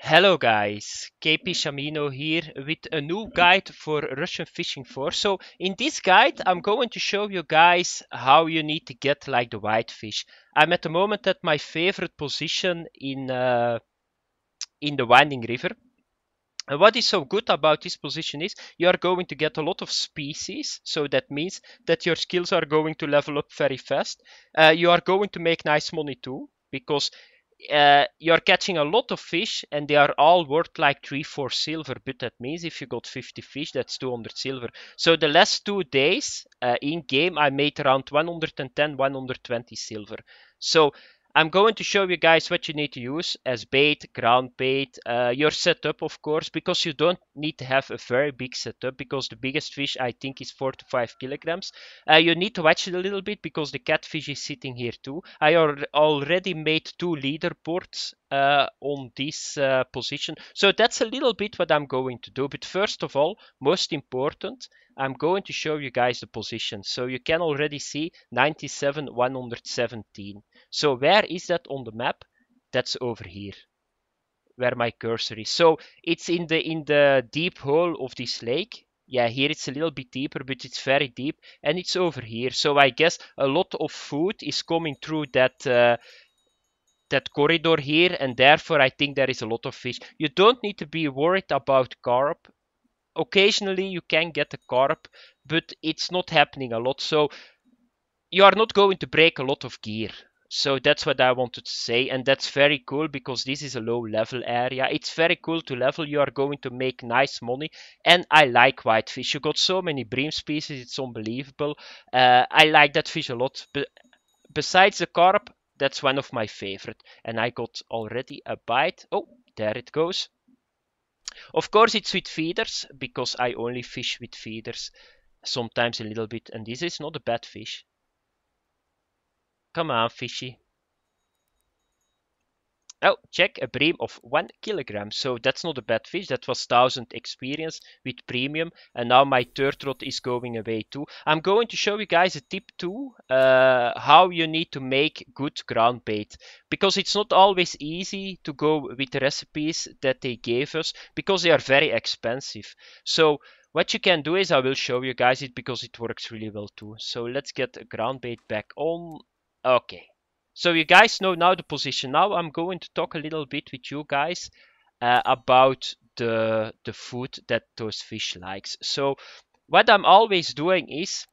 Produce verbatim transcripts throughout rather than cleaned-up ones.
Hello guys, K P Shamino here with a new guide for Russian Fishing four. So in this guide I'm going to show you guys how you need to get like the whitefish. I'm at the moment at my favorite position in uh, in the Winding River. And what is so good about this position is you are going to get a lot of species, so that means that your skills are going to level up very fast. Uh, you are going to make nice money too, because uh, you're catching a lot of fish and they are all worth like three four silver, but that means if you got fifty fish, that's two hundred silver. So the last two days uh, in game I made around one hundred ten one hundred twenty silver. So I'm going to show you guys what you need to use as bait, ground bait, uh, your setup of course, because you don't need to have a very big setup, because the biggest fish I think is four to five kilograms. Uh, you need to watch it a little bit because the catfish is sitting here too. I al already made two leaderboards uh, on this uh, position, so that's a little bit what I'm going to do. But first of all, most important, I'm going to show you guys the position. So you can already see ninety-seven one hundred seventeen. So where is that on the map? That's over here, where my cursor is. So it's in the in the deep hole of this lake. Yeah, here it's a little bit deeper, but it's very deep, and it's over here. So I guess a lot of food is coming through that uh, that corridor here, and therefore I think there is a lot of fish. You don't need to be worried about carp. Occasionally you can get a carp, but it's not happening a lot. So you are not going to break a lot of gear. So that's what I wanted to say, and that's very cool because this is a low level area. It's very cool to level. You are going to make nice money, and I like whitefish. You got so many bream species, it's unbelievable. Uh, I like that fish a lot. But besides the carp, that's one of my favorite, and I got already a bite. Oh, there it goes. Of course, it's with feeders because I only fish with feeders, sometimes a little bit, and this is not a bad fish. Come on, fishy. Oh, check, a bream of one kilogram. So that's not a bad fish. That was one thousand experience with premium. And now my third rod is going away too. I'm going to show you guys a tip too, uh, how you need to make good ground bait. Because it's not always easy to go with the recipes that they gave us, because they are very expensive. So what you can do is, I will show you guys it because it works really well too. So let's get a ground bait back on. Okay. So you guys know now the position. Now I'm going to talk a little bit with you guys uh, about the the food that those fish likes. So what I'm always doing is,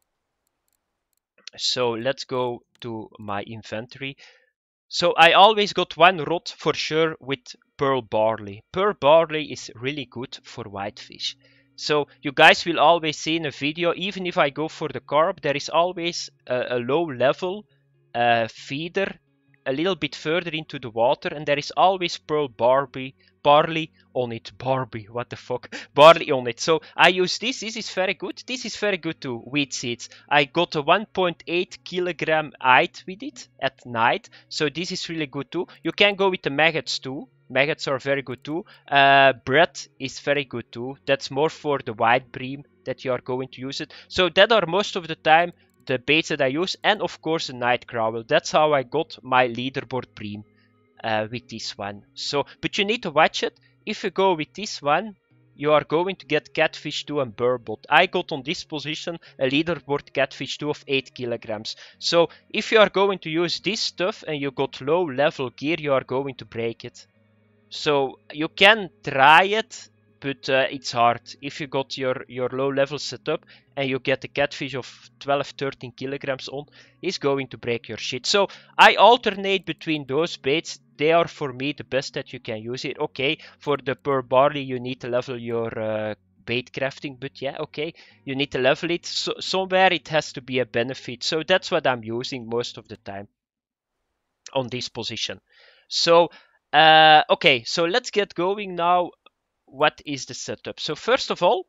so let's go to my inventory. So I always got one rod for sure with pearl barley. Pearl barley is really good for whitefish. So you guys will always see in a video, even if I go for the carp, there is always a, a low level uh, feeder a little bit further into the water, and there is always pearl barley barley on it. Barbie, what the fuck? Barley on it. So I use this. This is very good. This is very good too. Wheat seeds. I got a one point eight kilogram height with it at night. So this is really good too. You can go with the maggots too. Maggots are very good too. Uh, bread is very good too. That's more for the white bream that you are going to use it. So that are most of the time the baits that I use, and of course the night crowel. That's how I got my leaderboard bream uh, with this one. So, but you need to watch it. If you go with this one, you are going to get catfish two and burbot. I got on this position a leaderboard catfish two of eight kilograms. So if you are going to use this stuff and you got low level gear, you are going to break it. So you can try it, but uh, it's hard. If you got your, your low level setup and you get a catfish of twelve, thirteen kilograms on, it's going to break your shit. So I alternate between those baits. They are for me the best that you can use it. Okay, for the pearl barley you need to level your uh, bait crafting, but yeah, okay, you need to level it. So somewhere it has to be a benefit. So that's what I'm using most of the time on this position. So uh, okay, so let's get going now. What is the setup? So first of all,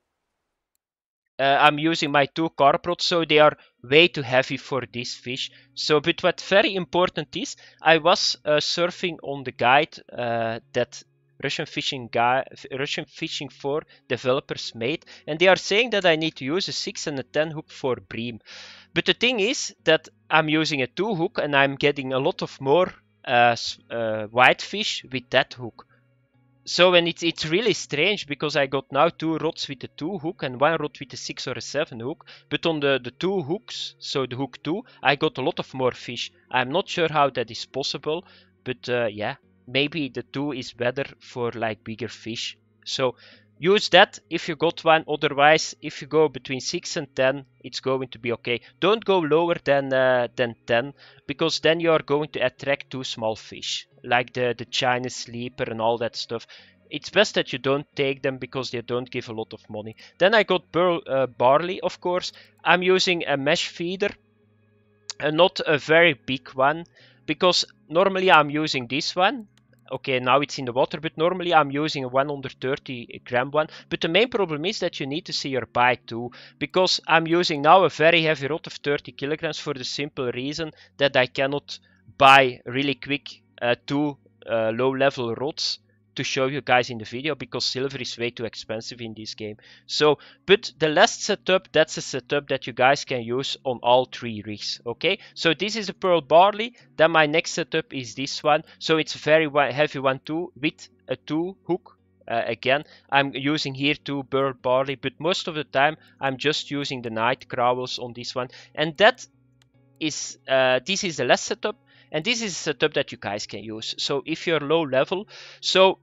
uh, I'm using my two carp rods, so they are way too heavy for this fish. So, but what very important is, I was uh, surfing on the guide uh, that Russian Fishing guy, Russian Fishing four developers made, and they are saying that I need to use a six and a ten hook for bream. But the thing is that I'm using a two hook and I'm getting a lot of more uh, uh, whitefish with that hook. So and it's it's really strange because I got now two rods with a two hook and one rod with a six or a seven hook, but on the the two hooks, so the hook two, I got a lot of more fish. I'm not sure how that is possible, but uh, yeah, maybe the two is better for like bigger fish. So use that if you got one. Otherwise, if you go between six and ten, it's going to be okay. Don't go lower than uh, than ten, because then you are going to attract too small fish, like the the China sleeper and all that stuff. It's best that you don't take them because they don't give a lot of money. Then I got pearl uh, barley, of course. I'm using a mesh feeder, and not a very big one, because normally I'm using this one. Okay, now it's in the water, but normally I'm using a one hundred thirty gram one. But the main problem is that you need to see your bite too, because I'm using now a very heavy rod of thirty kilograms for the simple reason that I cannot buy really quick uh, two uh, low level rods to show you guys in the video, because silver is way too expensive in this game. So, but the last setup, that's a setup that you guys can use on all three rigs. Okay, so this is a pearl barley. Then my next setup is this one. So it's a very heavy one too, with a two hook. Uh, again, I'm using here two pearl barley, but most of the time I'm just using the night growls on this one. And that is uh, this is the last setup. And this is a setup that you guys can use. So if you're low level, so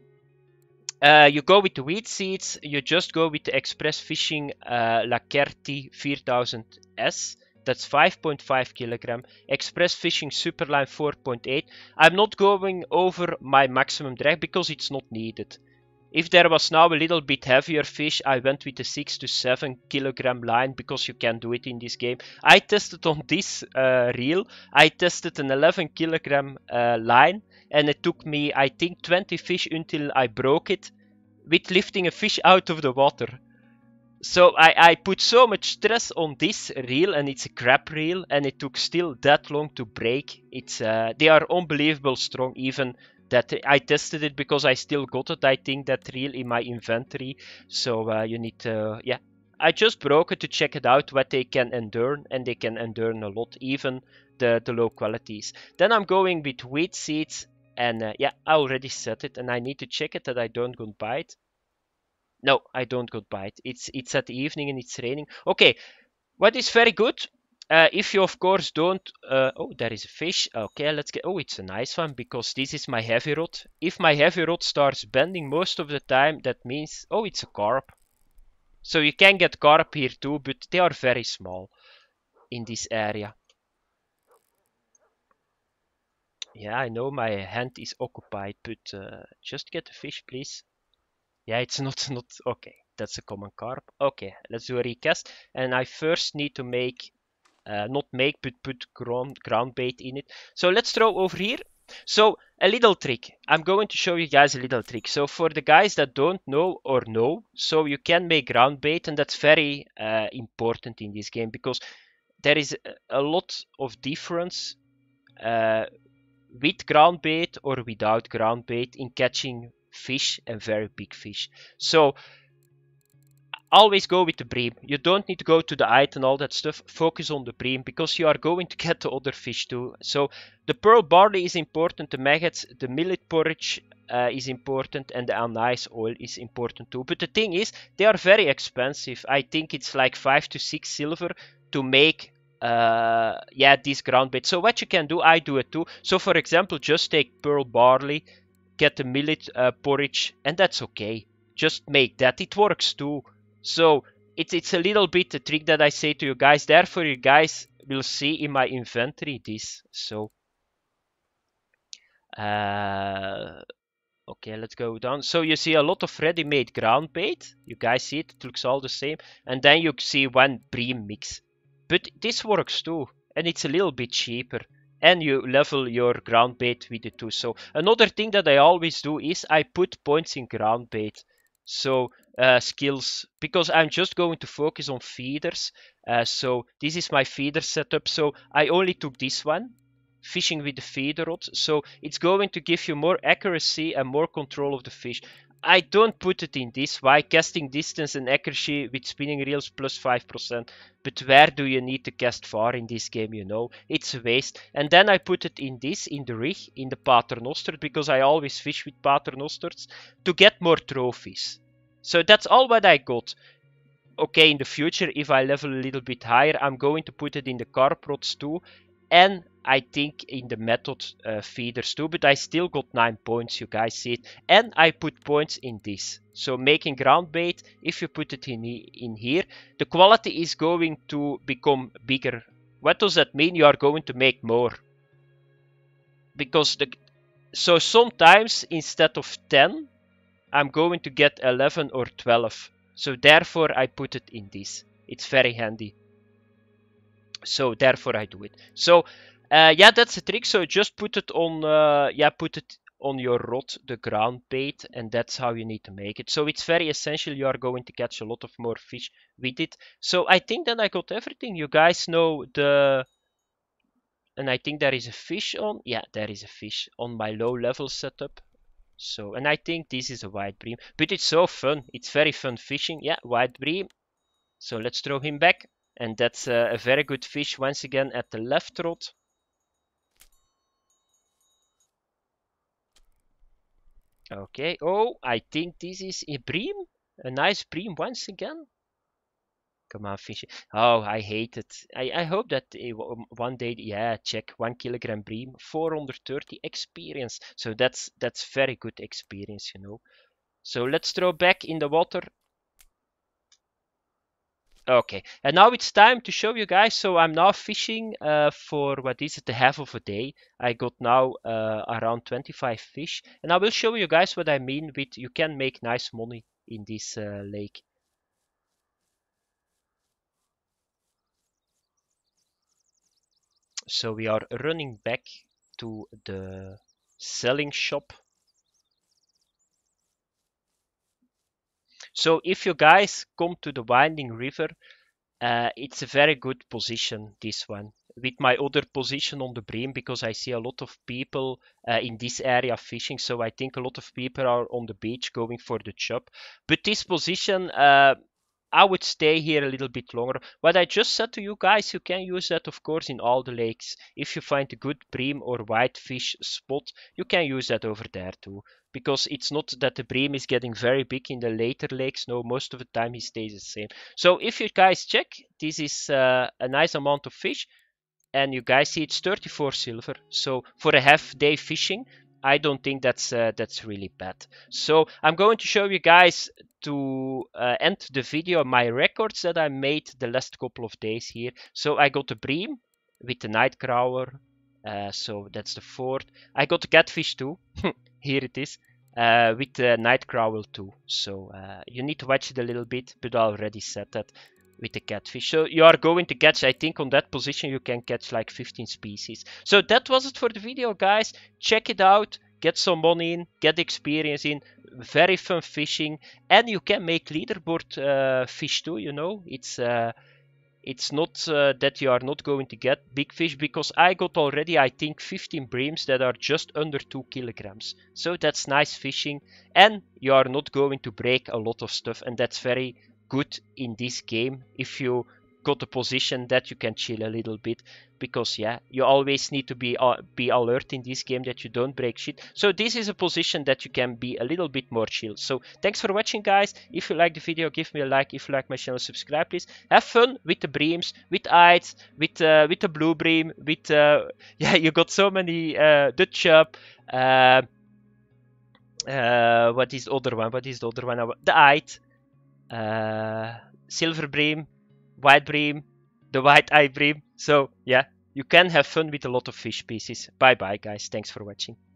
uh, you go with the weed seeds, you just go with the Express Fishing uh, Lacerti four thousand S. That's five point five kilogram. Express Fishing Superline four point eight. I'm not going over my maximum drag because it's not needed. If there was now a little bit heavier fish, I went with a six to seven kilogram line, because you can do it in this game. I tested on this uh, reel, I tested an eleven kilogram uh, line, and it took me, I think, twenty fish until I broke it with lifting a fish out of the water. So I, I put so much stress on this reel, and it's a crab reel, and it took still that long to break. It's uh, they are unbelievable strong, even that I tested it because I still got it, I think, that reel in my inventory. So uh, you need to, yeah. I just broke it to check it out, what they can endure, and they can endure a lot, even the, the low qualities. Then I'm going with wheat seeds, and uh, yeah, I already set it, and I need to check it that I don't go buy it. No, I don't go buy it. It's, it's at the evening and it's raining. Okay, what is very good? Uh, if you of course don't, uh, oh, there is a fish. Okay, let's get, oh, it's a nice one, because this is my heavy rod. If my heavy rod starts bending most of the time, that means, oh, it's a carp. So you can get carp here too, but they are very small in this area. Yeah, I know my hand is occupied, but uh, just get the fish, please. Yeah, it's not, not, okay, that's a common carp. Okay, let's do a recast. And I first need to make Uh, not make, but put ground, ground bait in it. So let's throw over here. So a little trick. I'm going to show you guys a little trick. So for the guys that don't know or know, so you can make ground bait, and that's very uh, important in this game, because there is a lot of difference uh, with ground bait or without ground bait in catching fish, and very big fish. So always go with the bream. You don't need to go to the height and all that stuff. Focus on the bream, because you are going to get the other fish too. So the pearl barley is important, the maggots, the millet porridge uh, is important, and the anise oil is important too. But the thing is, they are very expensive. I think it's like five to six silver to make uh, yeah, this ground bait. So what you can do, I do it too. So for example, just take pearl barley, get the millet uh, porridge, and that's okay. Just make that. It works too. So it's it's a little bit a trick that I say to you guys. Therefore, you guys will see in my inventory this. So uh, okay, let's go down. So you see a lot of ready-made ground bait. You guys see it, it looks all the same. And then you see one bream mix. But this works too, and it's a little bit cheaper. And you level your ground bait with it too. So another thing that I always do is I put points in ground bait. So uh, skills, because I'm just going to focus on feeders. Uh, so this is my feeder setup. So I only took this one, fishing with the feeder rod. So it's going to give you more accuracy and more control of the fish. I don't put it in this. Why? Casting distance and accuracy with spinning reels plus five percent. But where do you need to cast far in this game, you know? It's a waste. And then I put it in this, in the rig, in the Paternoster, because I always fish with Paternosters to get more trophies. So that's all what I got. Okay, in the future, if I level a little bit higher, I'm going to put it in the carp rods too. And I think in the method uh, feeders too, but I still got nine points, you guys see it. And I put points in this. So making ground bait, if you put it in, in here, the quality is going to become bigger. What does that mean? You are going to make more. Because the, so sometimes instead of ten, I'm going to get eleven or twelve. So therefore I put it in this. It's very handy. So therefore I do it. So uh, yeah, that's the trick. So just put it on, uh, yeah, put it on your rod, the ground bait, and that's how you need to make it. So it's very essential. You are going to catch a lot of more fish with it. So I think then I got everything. You guys know the, and I think there is a fish on. Yeah, there is a fish on my low level setup. So, and I think this is a white bream, but it's so fun. It's very fun fishing. Yeah, white bream. So let's throw him back. And that's uh, a very good fish once again at the left rod. Okay, oh, I think this is a bream. A nice bream once again. Come on, fish. Oh, I hate it. I, I hope that uh, one day, yeah, check one kilogram bream, four hundred thirty experience. So that's that's very good experience, you know. So let's throw back in the water. Okay, and now it's time to show you guys. So I'm now fishing uh, for, what is it, the half of a day. I got now uh, around twenty-five fish, and I will show you guys what I mean with you can make nice money in this uh, lake. So we are running back to the selling shop. So if you guys come to the Winding River, uh, it's a very good position, this one, with my other position on the bream, because I see a lot of people uh, in this area fishing. So I think a lot of people are on the beach going for the chub. But this position, uh, I would stay here a little bit longer. What I just said to you guys, you can use that, of course, in all the lakes. If you find a good bream or whitefish spot, you can use that over there too. Because it's not that the bream is getting very big in the later lakes. No, most of the time he stays the same. So if you guys check, this is uh, a nice amount of fish. And you guys see it's thirty-four silver. So for a half day fishing, I don't think that's uh, that's really bad. So I'm going to show you guys to uh, end the video my records that I made the last couple of days here. So I got a bream with the night crawler. Uh, so that's the fourth. I got a catfish too. Here it is. Uh, with the night crawler too. So uh, you need to watch it a little bit, but I already said that. With the catfish. So you are going to catch, I think on that position you can catch like fifteen species. So that was it for the video, guys. Check it out, get some money in, get experience in, very fun fishing, and you can make leaderboard uh, fish too, you know. It's uh, it's not uh, that you are not going to get big fish, because I got already, I think, fifteen breams that are just under two kilograms. So that's nice fishing, and you are not going to break a lot of stuff, and that's very good in this game if you got a position that you can chill a little bit, because yeah, you always need to be uh, be alert in this game that you don't break shit. So this is a position that you can be a little bit more chill. So thanks for watching, guys. If you like the video, give me a like. If you like my channel, subscribe please. Have fun with the breams, with eids, with uh, with the blue bream, with uh, yeah, you got so many uh, the chub, uh, uh, what is the other one, what is the other one, the eid, uh, silver bream, white bream, the white eye bream. So yeah, you can have fun with a lot of fish species. Bye bye, guys. Thanks for watching.